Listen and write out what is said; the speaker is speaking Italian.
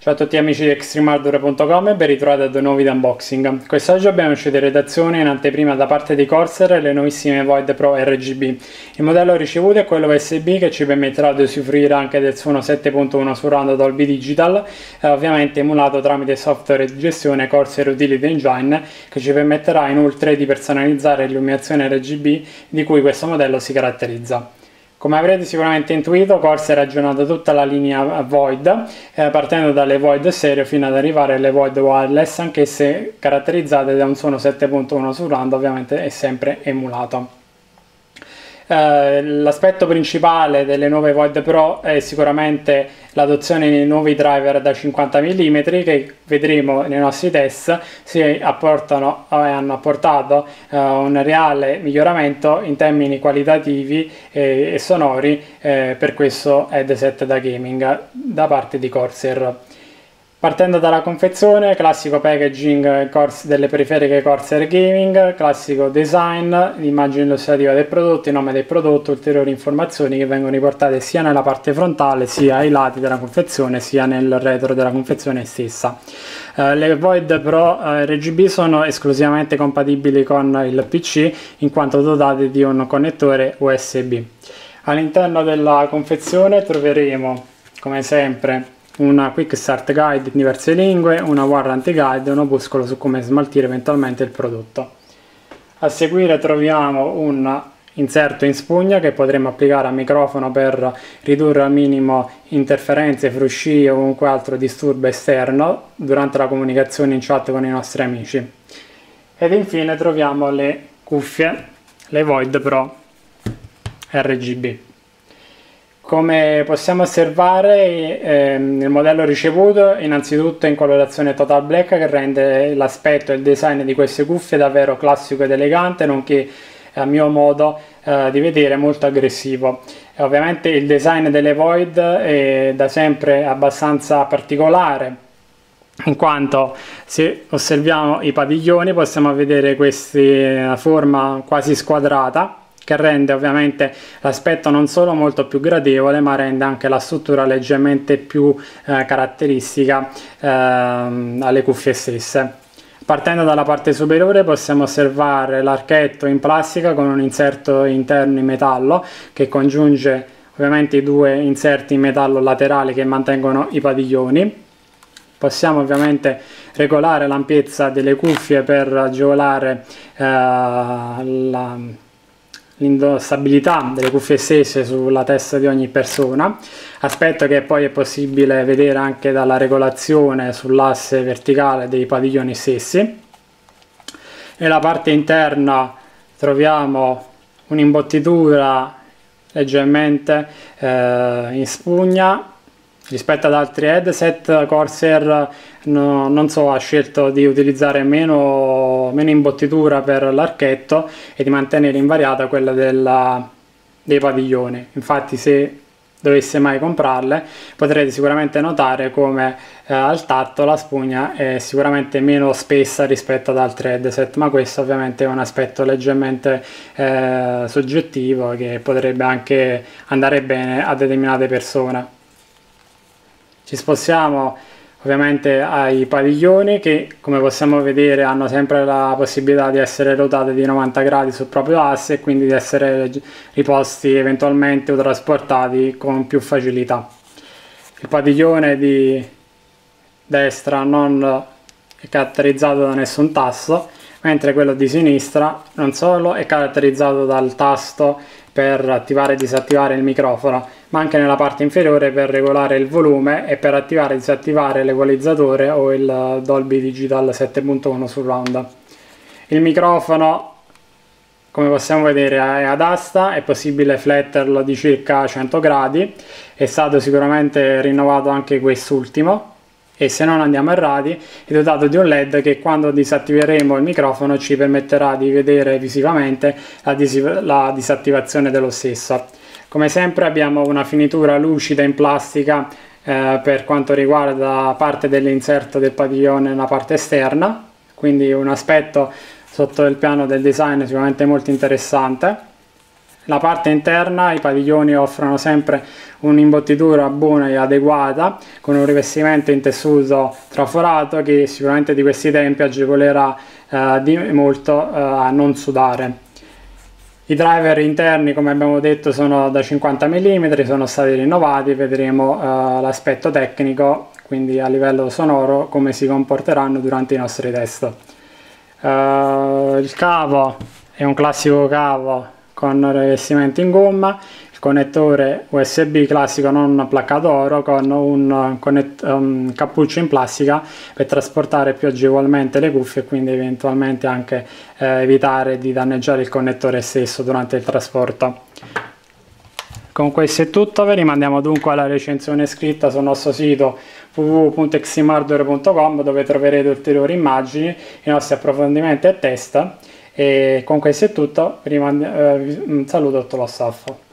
Ciao a tutti amici di extremehardware.com e ben ritrovati ad un nuovo video unboxing. Quest'oggi abbiamo uscito in redazione in anteprima da parte di Corsair le nuovissime Void Pro RGB. Il modello ricevuto è quello USB che ci permetterà di usufruire anche del suono 7.1 surround Dolby Digital, ovviamente emulato tramite software di gestione Corsair Utility Engine, che ci permetterà inoltre di personalizzare l'illuminazione RGB di cui questo modello si caratterizza. Come avrete sicuramente intuito, Corsair ha aggiornato tutta la linea Void, partendo dalle Void stereo fino ad arrivare alle Void wireless, anch'esse caratterizzate da un suono 7.1 surround, ovviamente è sempre emulato. L'aspetto principale delle nuove Void Pro è sicuramente l'adozione di nuovi driver da 50 mm che vedremo nei nostri test hanno apportato un reale miglioramento in termini qualitativi e sonori per questo headset da gaming da parte di Corsair. Partendo dalla confezione, classico packaging delle periferiche Corsair Gaming, classico design, l'immagine illustrativa del prodotto, il nome del prodotto, ulteriori informazioni che vengono riportate sia nella parte frontale, sia ai lati della confezione, sia nel retro della confezione stessa. Le Void Pro RGB sono esclusivamente compatibili con il PC in quanto dotate di un connettore USB. All'interno della confezione troveremo, come sempre, una Quick Start Guide in diverse lingue, una Warranty Guide e un opuscolo su come smaltire eventualmente il prodotto. A seguire troviamo un inserto in spugna che potremo applicare al microfono per ridurre al minimo interferenze, frusci o comunque altro disturbo esterno durante la comunicazione in chat con i nostri amici. Ed infine troviamo le cuffie, le Void Pro RGB. Come possiamo osservare, il modello ricevuto innanzitutto è in colorazione Total Black, che rende l'aspetto e il design di queste cuffie davvero classico ed elegante, nonché a mio modo di vedere molto aggressivo. Ovviamente il design delle Void è da sempre abbastanza particolare, in quanto se osserviamo i padiglioni possiamo vedere questa forma quasi squadrata, che rende ovviamente l'aspetto non solo molto più gradevole, ma rende anche la struttura leggermente più caratteristica alle cuffie stesse. Partendo dalla parte superiore possiamo osservare l'archetto in plastica con un inserto interno in metallo che congiunge ovviamente i due inserti in metallo laterali che mantengono i padiglioni. Possiamo ovviamente regolare l'ampiezza delle cuffie per agevolare l'indossabilità delle cuffie stesse sulla testa di ogni persona, aspetto che poi è possibile vedere anche dalla regolazione sull'asse verticale dei padiglioni stessi. Nella parte interna troviamo un'imbottitura leggermente in spugna. Rispetto ad altri headset, Corsair ha scelto di utilizzare meno imbottitura per l'archetto e di mantenere invariata quella dei padiglioni. Infatti, se dovesse mai comprarle, potrete sicuramente notare come al tatto la spugna è sicuramente meno spessa rispetto ad altri headset, ma questo ovviamente è un aspetto leggermente soggettivo che potrebbe anche andare bene a determinate persone. Ci spostiamo ovviamente ai padiglioni che, come possiamo vedere, hanno sempre la possibilità di essere ruotate di 90 gradi sul proprio asse e quindi di essere riposti eventualmente o trasportati con più facilità. Il padiglione di destra non è caratterizzato da nessun tasto, mentre quello di sinistra non solo è caratterizzato dal tasto per attivare e disattivare il microfono, ma anche nella parte inferiore per regolare il volume e per attivare e disattivare l'equalizzatore o il Dolby Digital 7.1 surround. Il microfono, come possiamo vedere, è ad asta, è possibile fletterlo di circa 100 gradi, è stato sicuramente rinnovato anche quest'ultimo, e se non andiamo errati è dotato di un LED che quando disattiveremo il microfono ci permetterà di vedere visivamente la disattivazione dello stesso. Come sempre abbiamo una finitura lucida in plastica per quanto riguarda parte dell'inserto del padiglione nella parte esterna, quindi un aspetto sotto il piano del design sicuramente molto interessante. La parte interna, i padiglioni offrono sempre un'imbottitura buona e adeguata, con un rivestimento in tessuto traforato che sicuramente di questi tempi agevolerà di molto a non sudare. I driver interni, come abbiamo detto, sono da 50 mm, sono stati rinnovati, vedremo l'aspetto tecnico, quindi a livello sonoro, come si comporteranno durante i nostri test. Il cavo è un classico cavo con rivestimento in gomma, il connettore USB classico non placcato oro con un cappuccio in plastica per trasportare più agevolmente le cuffie e quindi eventualmente anche evitare di danneggiare il connettore stesso durante il trasporto. Con questo è tutto, vi rimandiamo dunque alla recensione scritta sul nostro sito www.extremehardware.com, dove troverete ulteriori immagini, i nostri approfondimenti e test. E con questo è tutto, un saluto a tutto lo staff.